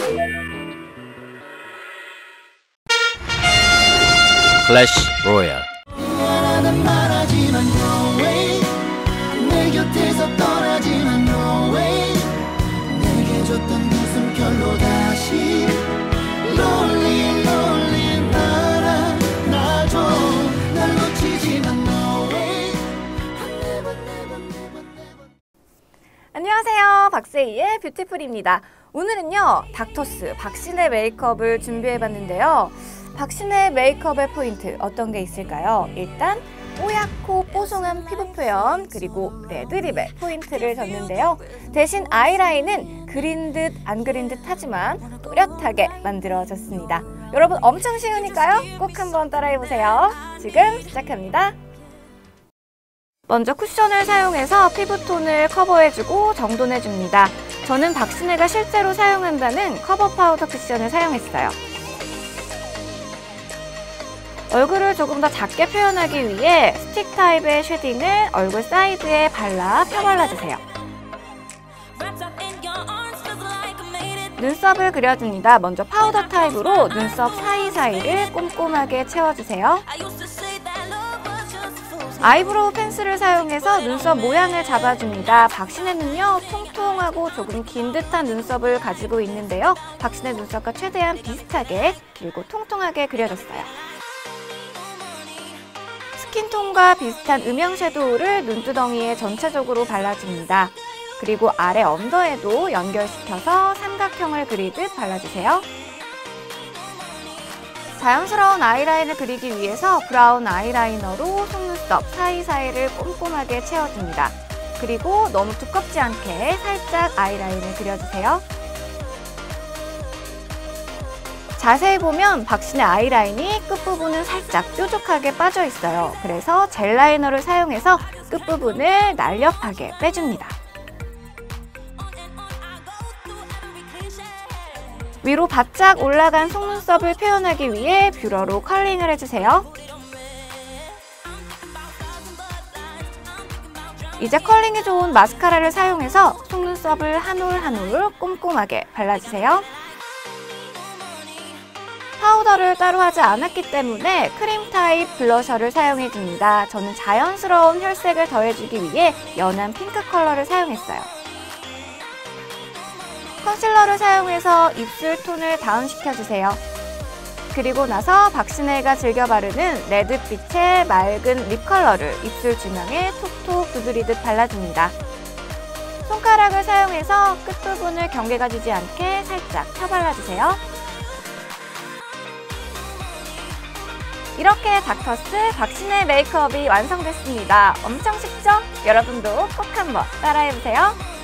클래시 로얄. 안녕하세요, 박세희의 뷰티풀입니다. 오늘은요, 닥터스 박신혜 메이크업을 준비해봤는데요. 박신혜 메이크업의 포인트 어떤 게 있을까요? 일단 뽀얗고 뽀송한 피부 표현, 그리고 레드립에 포인트를 줬는데요. 대신 아이라인은 그린 듯 안 그린 듯 하지만 또렷하게 만들어졌습니다. 여러분 엄청 쉬우니까요, 꼭 한번 따라해보세요. 지금 시작합니다. 먼저 쿠션을 사용해서 피부톤을 커버해주고 정돈해줍니다. 저는 박신혜가 실제로 사용한다는 커버 파우더 쿠션을 사용했어요. 얼굴을 조금 더 작게 표현하기 위해 스틱 타입의 쉐딩을 얼굴 사이드에 펴발라주세요. 눈썹을 그려줍니다. 먼저 파우더 타입으로 눈썹 사이사이를 꼼꼼하게 채워주세요. 아이브로우 펜슬을 사용해서 눈썹 모양을 잡아줍니다. 박신혜는요, 통통하고 조금 긴 듯한 눈썹을 가지고 있는데요. 박신혜 눈썹과 최대한 비슷하게 그리고 통통하게 그려줬어요. 스킨톤과 비슷한 음영 섀도우를 눈두덩이에 전체적으로 발라줍니다. 그리고 아래 언더에도 연결시켜서 삼각형을 그리듯 발라주세요. 자연스러운 아이라인을 그리기 위해서 브라운 아이라이너로 속눈썹 사이사이를 꼼꼼하게 채워줍니다. 그리고 너무 두껍지 않게 살짝 아이라인을 그려주세요. 자세히 보면 박신혜 아이라인이 끝부분은 살짝 뾰족하게 빠져 있어요. 그래서 젤 라이너를 사용해서 끝부분을 날렵하게 빼줍니다. 위로 바짝 올라간 속눈썹을 표현하기 위해 뷰러로 컬링을 해주세요. 이제 컬링이 좋은 마스카라를 사용해서 속눈썹을 한 올 한 올 꼼꼼하게 발라주세요. 파우더를 따로 하지 않았기 때문에 크림 타입 블러셔를 사용해줍니다. 저는 자연스러운 혈색을 더해주기 위해 연한 핑크 컬러를 사용했어요. 컨실러를 사용해서 입술 톤을 다운시켜주세요. 그리고 나서 박신혜가 즐겨 바르는 레드빛의 맑은 립 컬러를 입술 중앙에 톡톡 두드리듯 발라줍니다. 손가락을 사용해서 끝부분을 경계가 지지 않게 살짝 펴발라주세요. 이렇게 닥터스 박신혜 메이크업이 완성됐습니다. 엄청 쉽죠? 여러분도 꼭 한번 따라해보세요.